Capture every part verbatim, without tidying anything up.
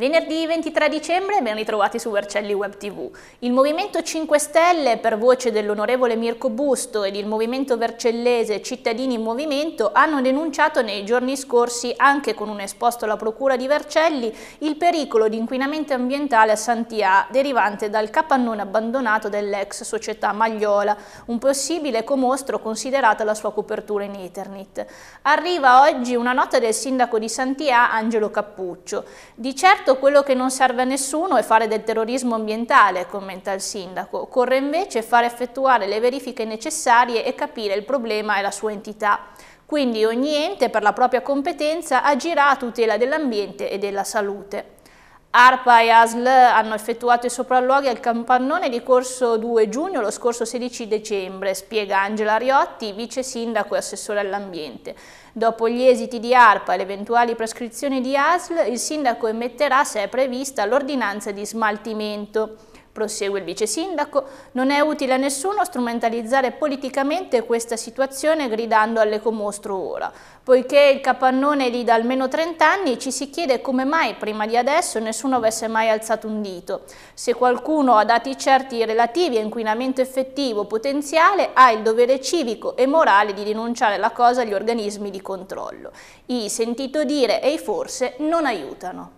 Venerdì ventitré dicembre, ben ritrovati su Vercelli Web tivù. Il Movimento cinque Stelle, per voce dell'onorevole Mirko Busto, ed il Movimento Vercellese Cittadini in Movimento hanno denunciato nei giorni scorsi, anche con un esposto alla Procura di Vercelli, il pericolo di inquinamento ambientale a Sant'Ia derivante dal capannone abbandonato dell'ex società Magliola, un possibile ecomostro considerata la sua copertura in Eternit. Arriva oggi una nota del sindaco di Sant'Ia, Angelo Cappuccio. Di certo quello che non serve a nessuno è fare del terrorismo ambientale, commenta il sindaco. Occorre invece far effettuare le verifiche necessarie e capire il problema e la sua entità. Quindi ogni ente per la propria competenza agirà a tutela dell'ambiente e della salute. ARPA e A S L hanno effettuato i sopralluoghi al capannone di Corso due giugno lo scorso sedici dicembre, spiega Angela Riotti, vice sindaco e assessore all'ambiente. Dopo gli esiti di ARPA e le eventuali prescrizioni di A S L, il sindaco emetterà, se è prevista, l'ordinanza di smaltimento. Prosegue il vice sindaco, non è utile a nessuno strumentalizzare politicamente questa situazione gridando all'ecomostro ora. Poiché il capannone è lì da almeno trenta anni, ci si chiede come mai prima di adesso nessuno avesse mai alzato un dito. Se qualcuno ha dati certi relativi a inquinamento effettivo potenziale, ha il dovere civico e morale di denunciare la cosa agli organismi di controllo. I sentito dire e i forse non aiutano.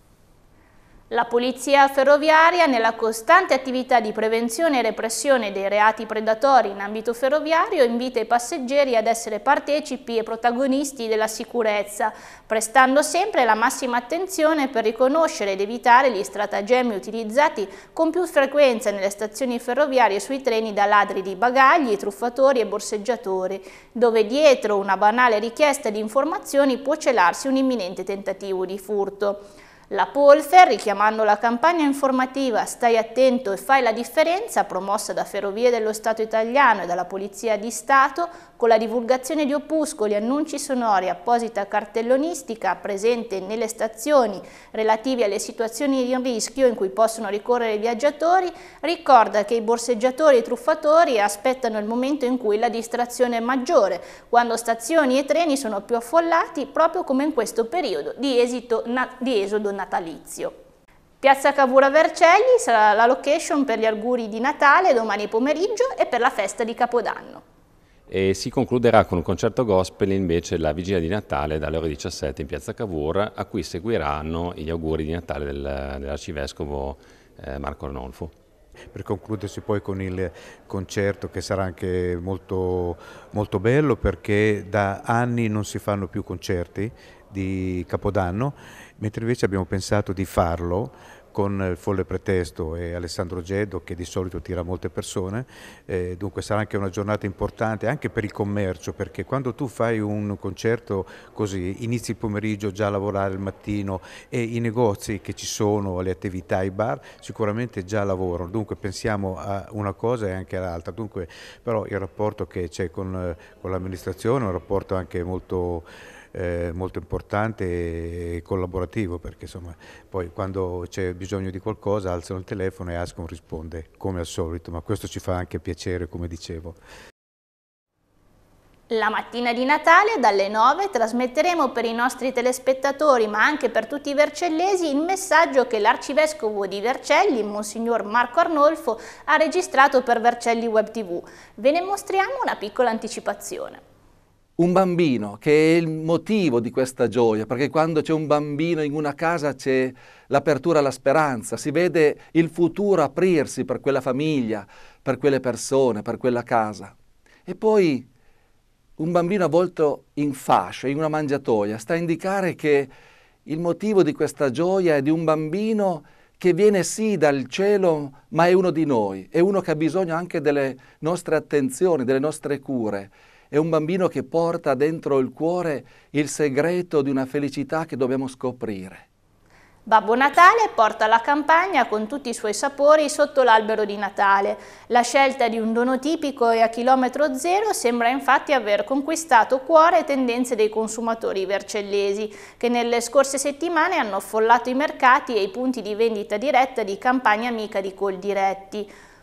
La Polizia Ferroviaria, nella costante attività di prevenzione e repressione dei reati predatori in ambito ferroviario, invita i passeggeri ad essere partecipi e protagonisti della sicurezza, prestando sempre la massima attenzione per riconoscere ed evitare gli stratagemmi utilizzati con più frequenza nelle stazioni ferroviarie e sui treni da ladri di bagagli, truffatori e borseggiatori, dove dietro una banale richiesta di informazioni può celarsi un imminente tentativo di furto. La Polfer, richiamando la campagna informativa Stai attento e fai la differenza, promossa da Ferrovie dello Stato italiano e dalla Polizia di Stato, con la divulgazione di opuscoli, annunci sonori e apposita cartellonistica presente nelle stazioni relativi alle situazioni di rischio in cui possono ricorrere i viaggiatori, ricorda che i borseggiatori e i truffatori aspettano il momento in cui la distrazione è maggiore, quando stazioni e treni sono più affollati, proprio come in questo periodo di, esito, di esodo natalizio. Piazza Cavour a Vercelli sarà la location per gli auguri di Natale domani pomeriggio e per la festa di Capodanno. E si concluderà con un concerto gospel invece la vigilia di Natale dalle ore diciassette in Piazza Cavour, a cui seguiranno gli auguri di Natale del, dell'arcivescovo eh, Marco Arnolfo. Per concludersi poi con il concerto, che sarà anche molto, molto bello, perché da anni non si fanno più concerti di Capodanno, mentre invece abbiamo pensato di farlo con il folle pretesto e Alessandro Geddo, che di solito tira molte persone, eh, dunque sarà anche una giornata importante anche per il commercio, perché quando tu fai un concerto così, inizi il pomeriggio già a lavorare il mattino e i negozi che ci sono, le attività, i bar, sicuramente già lavorano, dunque pensiamo a una cosa e anche all'altra, dunque però il rapporto che c'è con, con l'amministrazione è un rapporto anche molto Eh, molto importante e collaborativo, perché insomma poi quando c'è bisogno di qualcosa alzano il telefono e Ascom risponde come al solito, ma questo ci fa anche piacere, come dicevo. La mattina di Natale dalle nove trasmetteremo per i nostri telespettatori, ma anche per tutti i vercellesi, il messaggio che l'arcivescovo di Vercelli, Monsignor Marco Arnolfo, ha registrato per Vercelli Web tivù. Ve ne mostriamo una piccola anticipazione. Un bambino, che è il motivo di questa gioia, perché quando c'è un bambino in una casa c'è l'apertura alla speranza, si vede il futuro aprirsi per quella famiglia, per quelle persone, per quella casa. E poi un bambino avvolto in fascia, in una mangiatoia, sta a indicare che il motivo di questa gioia è di un bambino che viene sì dal cielo, ma è uno di noi, è uno che ha bisogno anche delle nostre attenzioni, delle nostre cure. È un bambino che porta dentro il cuore il segreto di una felicità che dobbiamo scoprire. Babbo Natale porta la campagna con tutti i suoi sapori sotto l'albero di Natale. La scelta di un dono tipico e a chilometro zero sembra infatti aver conquistato cuore e tendenze dei consumatori vercellesi, che nelle scorse settimane hanno affollato i mercati e i punti di vendita diretta di Campagna Amica di Coldiretti.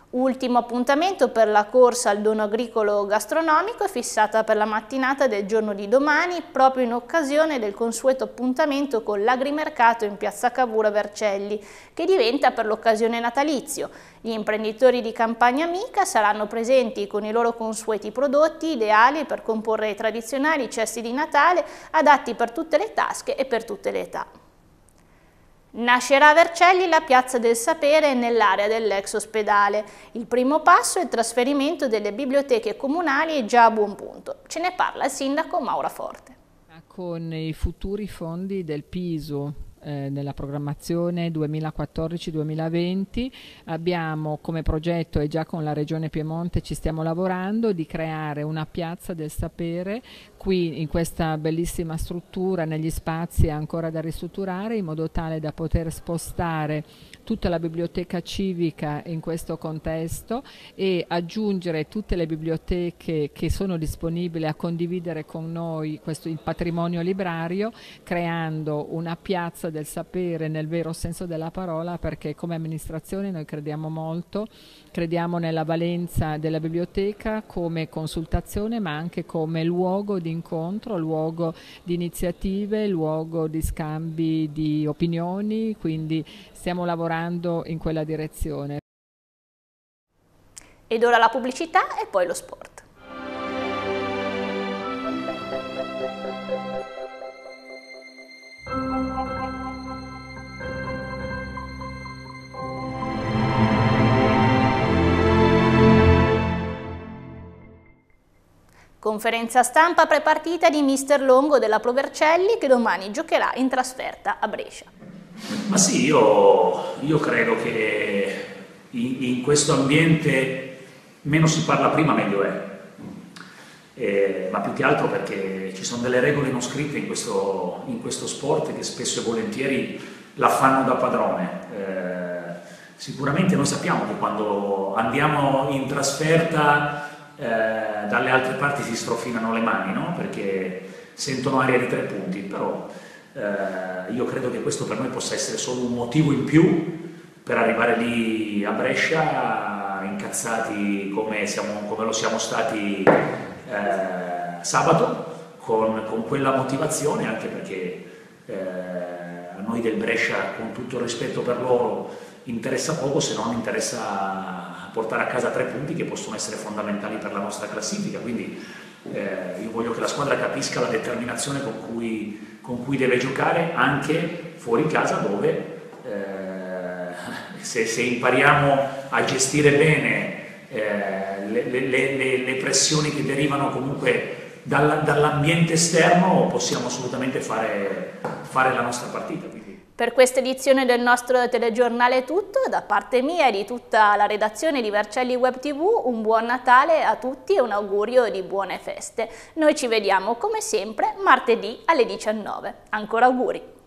Ultimo appuntamento per la corsa al dono agricolo gastronomico è fissata per la mattinata del giorno di domani, proprio in occasione del consueto appuntamento con l'agrimercato in piazza Cavour Vercelli, che diventa per l'occasione natalizio. Gli imprenditori di Campagna Amica saranno presenti con i loro consueti prodotti ideali per comporre i tradizionali cesti di Natale adatti per tutte le tasche e per tutte le età. Nascerà a Vercelli la Piazza del Sapere nell'area dell'ex ospedale. Il primo passo è il trasferimento delle biblioteche comunali e già a buon punto. Ce ne parla il sindaco Maura Forte. Con i futuri fondi del P I S U eh, nella programmazione duemilaquattordici duemilaventi abbiamo come progetto, e già con la Regione Piemonte ci stiamo lavorando, di creare una Piazza del Sapere qui in questa bellissima struttura, negli spazi ancora da ristrutturare, in modo tale da poter spostare tutta la biblioteca civica in questo contesto e aggiungere tutte le biblioteche che sono disponibili a condividere con noi questo, il patrimonio librario, creando una piazza del sapere nel vero senso della parola, perché come amministrazione noi crediamo molto, crediamo nella valenza della biblioteca come consultazione, ma anche come luogo di incontro, luogo di iniziative, luogo di scambi di opinioni, quindi stiamo lavorando in quella direzione. Ed ora la pubblicità e poi lo sport. Conferenza stampa prepartita di mister Longo della Pro Vercelli, che domani giocherà in trasferta a Brescia. Ma sì, io, io credo che in, in questo ambiente meno si parla prima meglio è, eh, ma più che altro perché ci sono delle regole non scritte in questo, in questo sport che spesso e volentieri la fanno da padrone. Eh, sicuramente noi sappiamo che quando andiamo in trasferta eh, dalle altre parti si strofinano le mani, no? Perché sentono aria di tre punti, però eh, io credo che questo per noi possa essere solo un motivo in più per arrivare lì a Brescia incazzati come, siamo, come lo siamo stati eh, sabato, con, con quella motivazione, anche perché eh, a noi del Brescia, con tutto il rispetto per loro, interessa poco, se non interessa portare a casa tre punti che possono essere fondamentali per la nostra classifica. Quindi eh, io voglio che la squadra capisca la determinazione con cui, con cui deve giocare anche fuori casa, dove eh, se, se impariamo a gestire bene eh, le, le, le, le pressioni che derivano comunque dall'ambiente esterno, possiamo assolutamente fare, fare la nostra partita. Quindi. Per questa edizione del nostro telegiornale è tutto, da parte mia e di tutta la redazione di Vercelli Web tivù, un buon Natale a tutti e un augurio di buone feste. Noi ci vediamo come sempre martedì alle diciannove. Ancora auguri!